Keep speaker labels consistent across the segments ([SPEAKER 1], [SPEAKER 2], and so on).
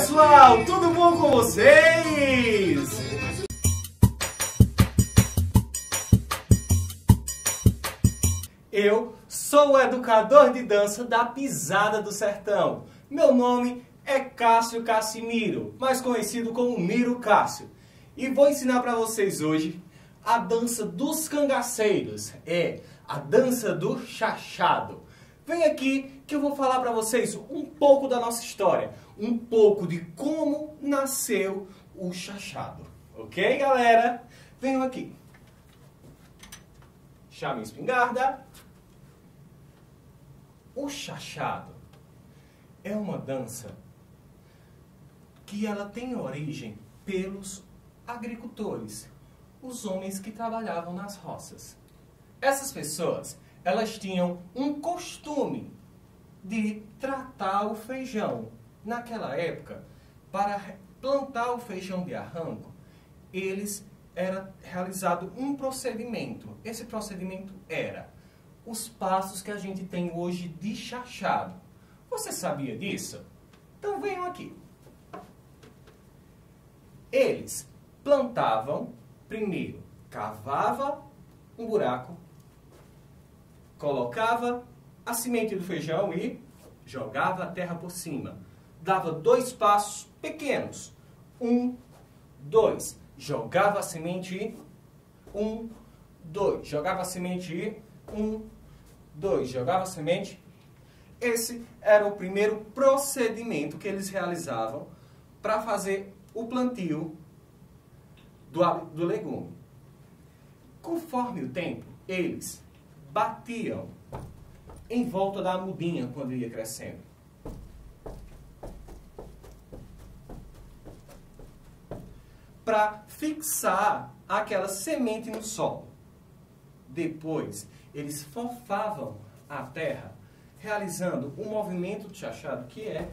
[SPEAKER 1] pessoal, tudo bom com vocês? Eu sou o educador de dança da Pisada do Sertão. Meu nome é Cássio Cassimiro, mais conhecido como Miro Cássio. E vou ensinar para vocês hoje a dança dos cangaceiros, a dança do chachado. Vem aqui que eu vou falar para vocês um pouco da nossa história, um pouco de como nasceu o chachado. Ok, galera? Venham aqui. Chame a espingarda. O chachado é uma dança que ela tem origem pelos agricultores, os homens que trabalhavam nas roças. Essas pessoas, elas tinham um costume de tratar o feijão. Naquela época, para plantar o feijão de arranco, era realizado um procedimento. Esse procedimento era os passos que a gente tem hoje de chachado. Você sabia disso? Então venham aqui. Eles plantavam, primeiro, cavava um buraco, colocava a semente do feijão e jogava a terra por cima. Dava 2 passos pequenos. 1, 2. Jogava a semente e 1, 2. Jogava a semente e 1, 2. Jogava a semente. Esse era o primeiro procedimento que eles realizavam para fazer o plantio do legume. Conforme o tempo, eles batiam em volta da mudinha quando ia crescendo. Para fixar aquela semente no solo. Depois, eles fofavam a terra, realizando um movimento de chachado que é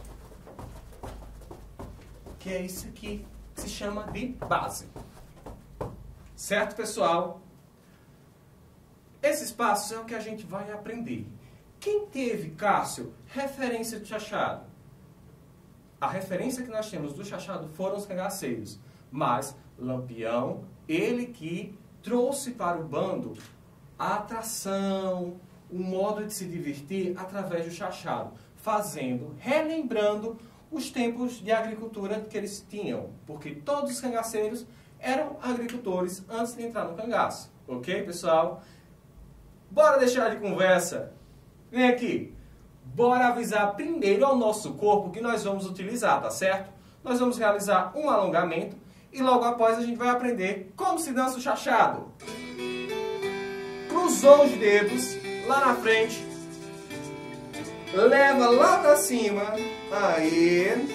[SPEAKER 1] isso aqui, que se chama de base. Certo, pessoal? Esses passos é o que a gente vai aprender. Quem teve, Cássio, referência de chachado? A referência que nós temos do chachado foram os cangaceiros. Mas Lampião, ele que trouxe para o bando a atração, o modo de se divertir através do chachado, relembrando os tempos de agricultura que eles tinham, porque todos os cangaceiros eram agricultores antes de entrar no cangaço. Ok, pessoal? Bora deixar de conversa. Vem aqui. Bora avisar primeiro ao nosso corpo que nós vamos utilizar, tá certo? Nós vamos realizar um alongamento e logo após a gente vai aprender como se dança o chachado. Cruzou os dedos lá na frente. Leva lá pra cima. Aí.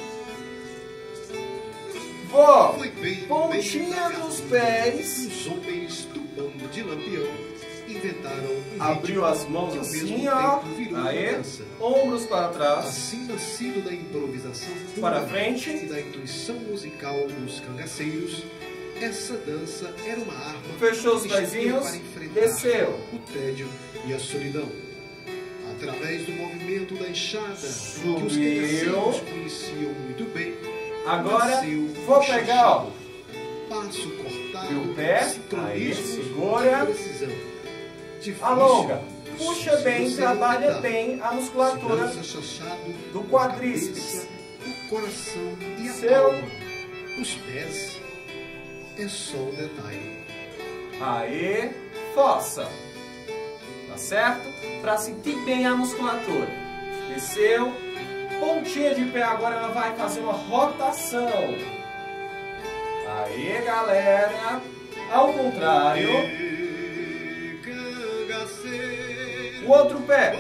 [SPEAKER 1] Vó. Pontinha dos pés.
[SPEAKER 2] Os homens do bando de Lampião inventaram
[SPEAKER 1] abriu as mãos assim, ó. Aí. Ombros para trás.
[SPEAKER 2] Assim nascido da improvisação
[SPEAKER 1] para frente
[SPEAKER 2] e da intuição musical dos cangaceiros, essa dança era uma arma.
[SPEAKER 1] Fechou os pezinhos. Desceu.
[SPEAKER 2] O tédio e a solidão. Através do movimento da enxada,
[SPEAKER 1] subiu,
[SPEAKER 2] que os cangaceiros conheciam muito bem.
[SPEAKER 1] Agora vou pegar, ó,
[SPEAKER 2] passo cortado,
[SPEAKER 1] meu pé, aí, segura, alonga, puxa bem, trabalha bem a musculatura do quadríceps,
[SPEAKER 2] o coração e a alma. Os pés é só um detalhe.
[SPEAKER 1] Aí, força. Tá certo? Para sentir bem a musculatura. Desceu. Pontinha de pé. Agora ela vai fazer uma rotação. Aí, galera. Ao contrário. O outro pé.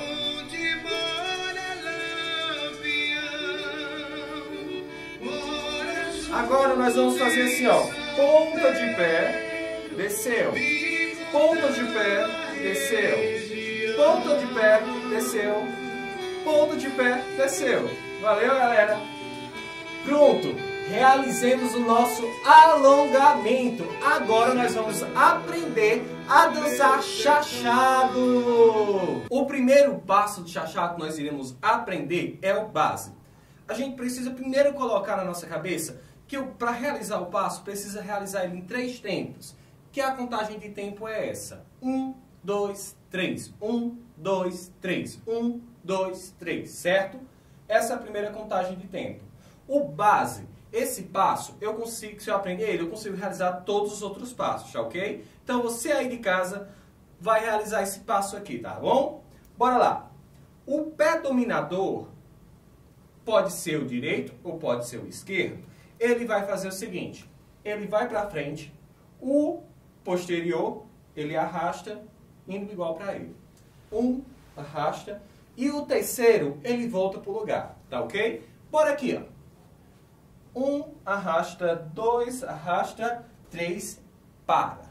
[SPEAKER 1] Agora nós vamos fazer assim, ó. Ponta de pé. Desceu. Ponta de pé. Desceu. Ponta de pé, desceu. Ponta de pé, desceu. Valeu, galera. Pronto. Realizemos o nosso alongamento. Agora nós vamos aprender a dançar chachado. O primeiro passo de chachado que nós iremos aprender é o base. a gente precisa primeiro colocar na nossa cabeça que para realizar o passo, precisa realizar ele em 3 tempos. Que a contagem de tempo é essa. 1, 2, 3. 1, 2, 3. 1, 2, 3. Certo? Essa é a primeira contagem de tempo. O base, esse passo, eu consigo, se eu aprender ele, eu consigo realizar todos os outros passos, tá ok? Então você aí de casa vai realizar esse passo aqui, tá bom? Bora lá. O pé dominador pode ser o direito ou pode ser o esquerdo. Ele vai fazer o seguinte, ele vai para frente, o posterior, ele arrasta, indo igual para ele. Um, arrasta, e o terceiro, ele volta para o lugar, tá ok? Bora aqui, ó. 1, arrasta, 2, arrasta, 3, para.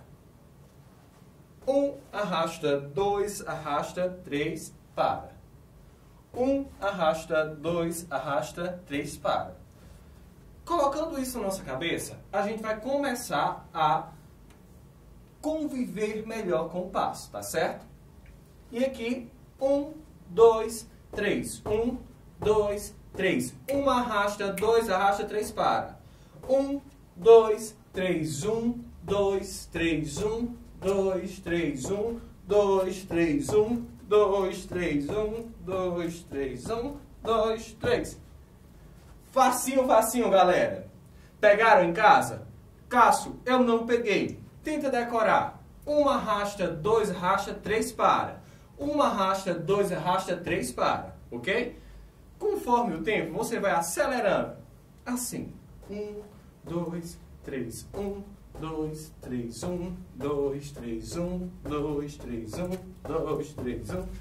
[SPEAKER 1] 1, arrasta, 2, arrasta, 3, para. 1, arrasta, 2, arrasta, 3, para. Colocando isso na nossa cabeça, a gente vai começar a conviver melhor com o passo, tá certo? E aqui, 1, 2, 3. 1, 2, 3. 1 arrasta, 2 arrasta, 3 para. 1, 2, 3. 1, 2, 3. 1, 2, 3. 1, 2, 3. 1, 2, 3. 1, 2, 3. 1, 2, 3. Facinho, facinho, galera. Pegaram em casa? Cássio, eu não peguei. Tenta decorar. 1 arrasta, 2 arrasta, 3 para. 1 arrasta, 2 arrasta, 3 para. Ok? Conforme o tempo, você vai acelerando. Assim. 1, 2, 3. 1, 2, 3. 1, 2, 3. 1, 2, 3. 1, 2, 3. 1.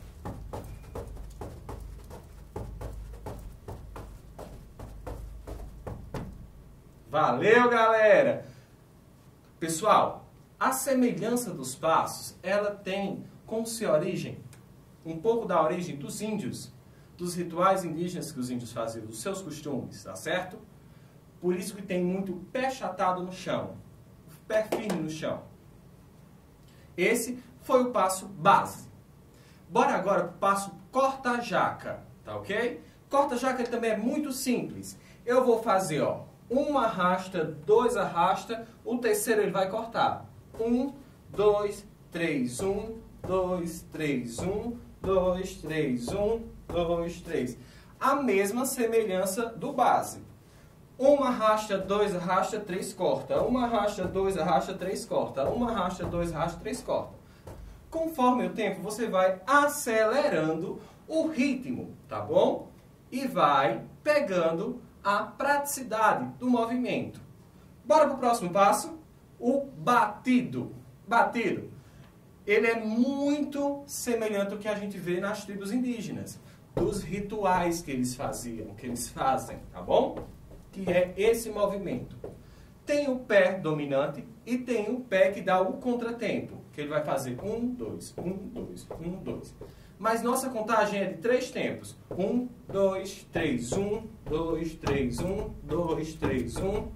[SPEAKER 1] Valeu, galera! Pessoal, a semelhança dos passos, ela tem como sua origem, um pouco da origem dos índios, dos rituais indígenas que os índios faziam, dos seus costumes, tá certo? Por isso que tem muito pé chatado no chão, pé firme no chão. Esse foi o passo base. Bora agora para o passo corta-jaca, tá ok? Corta-jaca também é muito simples. Eu vou fazer, ó, 1 arrasta, 2 arrasta, o terceiro ele vai cortar. 1, 2, 3, 1, 2, 3, 1, 2, 3, 1, 2, 3. A mesma semelhança do base. 1 arrasta, 2 arrasta, 3 corta. 1 arrasta, 2 arrasta, 3 corta. 1 arrasta, 2 arrasta, 3 corta. Conforme o tempo, você vai acelerando o ritmo, tá bom? E vai pegando a praticidade do movimento. Bora para o próximo passo? O batido. Batido. Ele é muito semelhante ao que a gente vê nas tribos indígenas, dos rituais que eles faziam, que eles fazem, tá bom? Que é esse movimento. Tem o pé dominante e tem o pé que dá o contratempo, que ele vai fazer 1, 2, 1, 2, 1, 2. Mas nossa contagem é de 3 tempos. 1, 2, 3, 1, 2, 3, 1, 2, 3, 1.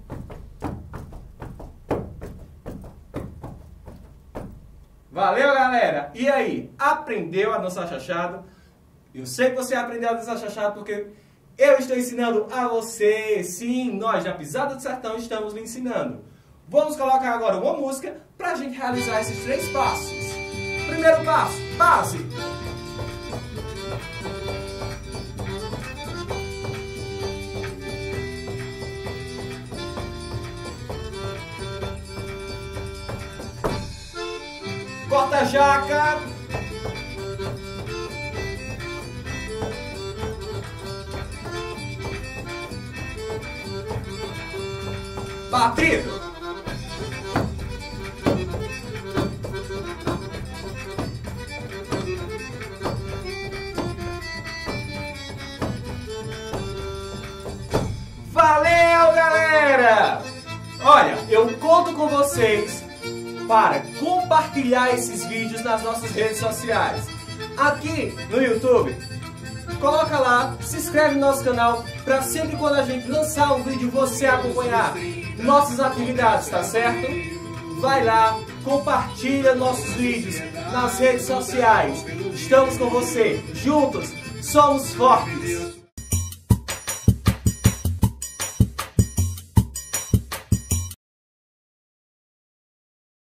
[SPEAKER 1] Valeu, galera! E aí, aprendeu a dançar chachado? Eu sei que você aprendeu a dançar chachado porque eu estou ensinando a você. Sim, nós da Pisada do Sertão estamos lhe ensinando. Vamos colocar agora uma música para a gente realizar esses 3 passos. Primeiro passo, base. Corta-jaca. Batido. Valeu, galera! Olha, eu conto com vocês para compartilhar esses vídeos nas nossas redes sociais. Aqui no YouTube, coloca lá, se inscreve no nosso canal para sempre quando a gente lançar um vídeo você acompanhar nossas atividades, tá certo? Vai lá, compartilha nossos vídeos nas redes sociais. Estamos com você, juntos somos fortes!